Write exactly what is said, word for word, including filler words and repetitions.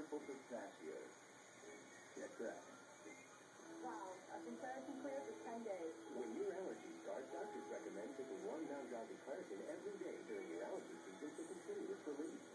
powerful pistachios. Get cracking. Wow, I've been Claritin clear for ten days. When your allergies start, doctors recommend taking one Mount Johnson Claritin every day during your allergy season to continue its relief.